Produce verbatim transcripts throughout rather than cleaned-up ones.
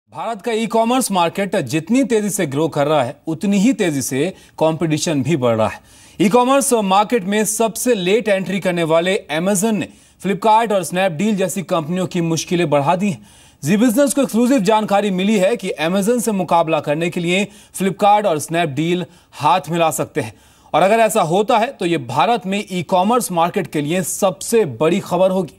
भारत का e commerce market जितनी तेजी से ग्रो कर रहा है उतनी ही तेजी से कंपटीशन भी बढ़ रहा है। ई कॉमर्स मार्केट में सबसे लेट एंट्री करने वाले अमेजन ने फ्लिपकार्ट और स्नैपडील जैसी कंपनियों की मुश्किलें बढ़ा दी हैं। जी बिजनेस को एक्सक्लूसिव जानकारी मिली है कि अमेजन से मुकाबला करने के लिए फ्लिपकार्ट और स्नैपडील हाथ मिला सकते हैं, और अगर ऐसा होता है तो यह भारत में ई कॉमर्स मार्केट के लिए सबसे बड़ी खबर होगी।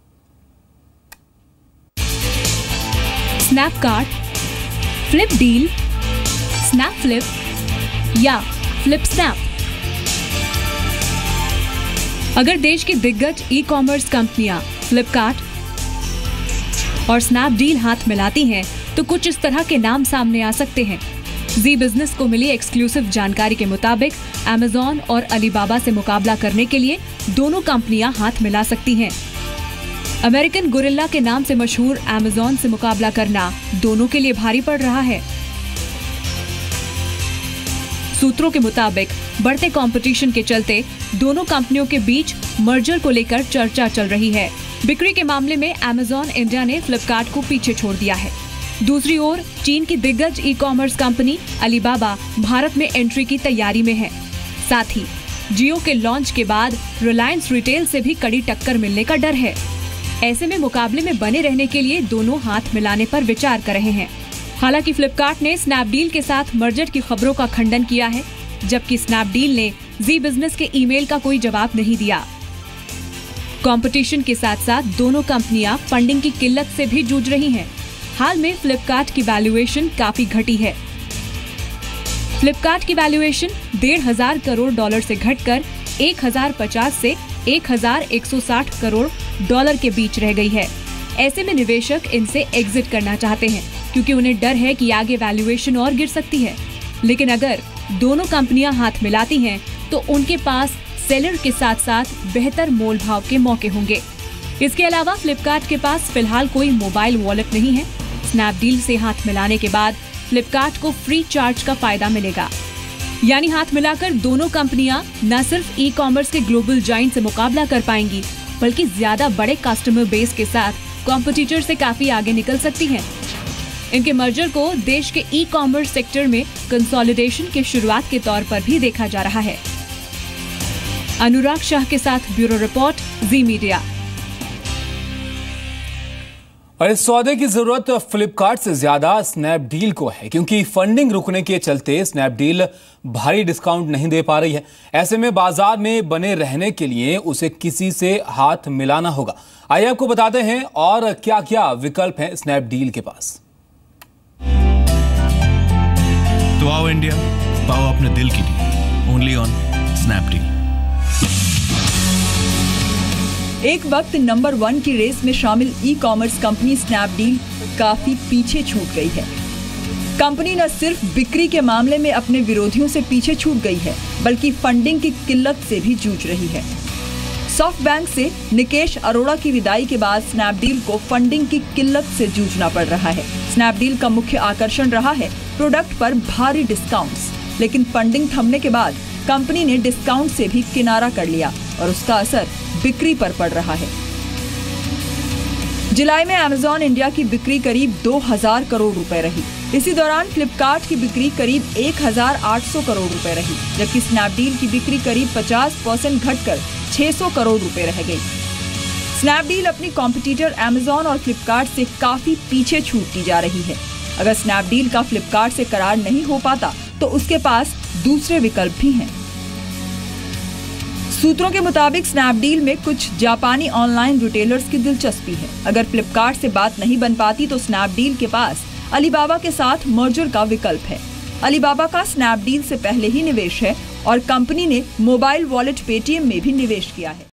स्नैपकार्ट, फ्लिपडील, स्नैपफ्लिप या फ्लिपस्नैप। अगर देश की दिग्गज ई कॉमर्स कंपनियां फ्लिपकार्ट और स्नैपडील हाथ मिलाती हैं तो कुछ इस तरह के नाम सामने आ सकते हैं। जी बिजनेस को मिली एक्सक्लूसिव जानकारी के मुताबिक अमेजॉन और अलीबाबा से मुकाबला करने के लिए दोनों कंपनियां हाथ मिला सकती हैं। अमेरिकन गोरिल्ला के नाम से मशहूर अमेजॉन से मुकाबला करना दोनों के लिए भारी पड़ रहा है। सूत्रों के मुताबिक बढ़ते कंपटीशन के चलते दोनों कंपनियों के बीच मर्जर को लेकर चर्चा चल रही है। बिक्री के मामले में अमेजॉन इंडिया ने फ्लिपकार्ट को पीछे छोड़ दिया है। दूसरी ओर चीन की दिग्गज e commerce company Alibaba Bharat में एंट्री की तैयारी में है। साथ ही जियो के लॉन्च के बाद रिलायंस रिटेल से भी कड़ी टक्कर मिलने का डर है। ऐसे में मुकाबले में बने रहने के लिए दोनों हाथ मिलाने पर विचार कर रहे हैं। हालांकि फ्लिपकार्ट ने स्नैपडील के साथ मर्जर की खबरों का खंडन किया है, जबकि स्नैपडील ने जी बिजनेस के ईमेल का कोई जवाब नहीं दिया। कंपटीशन के साथ साथ दोनों कंपनियां फंडिंग की किल्लत से भी जूझ रही हैं। हाल में फ्लिपकार्ट की वैल्यूएशन काफी घटी है। फ्लिपकार्ट की वैल्यूएशन डेढ़ हजार करोड़ डॉलर से घटकर एक हजार पचास से एक हजार एक सौ साठ करोड़ डॉलर के बीच रह गई है। ऐसे में निवेशक इनसे एग्जिट करना चाहते हैं, क्योंकि उन्हें डर है कि आगे वैल्यूएशन और गिर सकती है। लेकिन अगर दोनों कंपनियां हाथ मिलाती हैं तो उनके पास सेलर के साथ साथ बेहतर मोल भाव के मौके होंगे। इसके अलावा फ्लिपकार्ट के पास फिलहाल कोई मोबाइल वॉलेट नहीं है। स्नैपडील से हाथ मिलाने के बाद फ्लिपकार्ट को फ्री चार्ज का फायदा मिलेगा। यानी हाथ मिलाकर दोनों कंपनियां न सिर्फ ई कॉमर्स के ग्लोबल जायंट से मुकाबला कर पाएंगी, बल्कि ज्यादा बड़े कस्टमर बेस के साथ कॉम्पिटिटर से काफी आगे निकल सकती हैं। इनके मर्जर को देश के ई कॉमर्स सेक्टर में कंसोलिडेशन की शुरुआत के तौर पर भी देखा जा रहा है। अनुराग शाह के साथ ब्यूरो रिपोर्ट, जी मीडिया। और इस सौदे की जरूरत फ्लिपकार्ट से ज्यादा स्नैपडील को है, क्योंकि फंडिंग रुकने के चलते स्नैपडील भारी डिस्काउंट नहीं दे पा रही है। ऐसे में बाजार में बने रहने के लिए उसे किसी से हाथ मिलाना होगा। आइए आपको बताते हैं और क्या क्या विकल्प हैं स्नैपडील के पास। तो आओ इंडिया, पाओ अपने दिल की डील, ओनली ऑन स्नैपडील। एक वक्त नंबर वन की रेस में शामिल ई कॉमर्स कंपनी स्नैपडील काफी पीछे छूट गई है। कंपनी न सिर्फ बिक्री के मामले में अपने विरोधियों से पीछे छूट गई है, बल्कि फंडिंग की किल्लत से भी जूझ रही है। सॉफ्टबैंक से निकेश अरोड़ा की विदाई के बाद स्नैपडील को फंडिंग की किल्लत से जूझना पड़ रहा है। स्नैपडील का मुख्य आकर्षण रहा है प्रोडक्ट पर भारी डिस्काउंट्स, लेकिन फंडिंग थमने के बाद कंपनी ने डिस्काउंट से भी किनारा कर लिया और उसका असर बिक्री पर पड़ रहा है। जुलाई में अमेजॉन इंडिया की बिक्री करीब दो हजार करोड़ रुपए रही। इसी दौरान फ्लिपकार्ट की बिक्री करीब एक हजार आठ सौ करोड़ रुपए रही, जबकि स्नैपडील की बिक्री करीब पचास परसेंट घटकर छह सौ करोड़ रुपए रह गई। स्नैपडील अपनी कॉम्पिटिटर अमेजॉन और फ्लिपकार्ट से काफी पीछे छूटती जा रही है। अगर स्नैपडील का फ्लिपकार्ट से करार नहीं हो पाता तो उसके पास दूसरे विकल्प भी हैं। सूत्रों के मुताबिक स्नैपडील में कुछ जापानी ऑनलाइन रिटेलर्स की दिलचस्पी है। अगर फ्लिपकार्ट से बात नहीं बन पाती तो स्नैपडील के पास अलीबाबा के साथ मर्जर का विकल्प है। अलीबाबा का स्नैपडील से पहले ही निवेश है और कंपनी ने मोबाइल वॉलेट पेटीएम में भी निवेश किया है।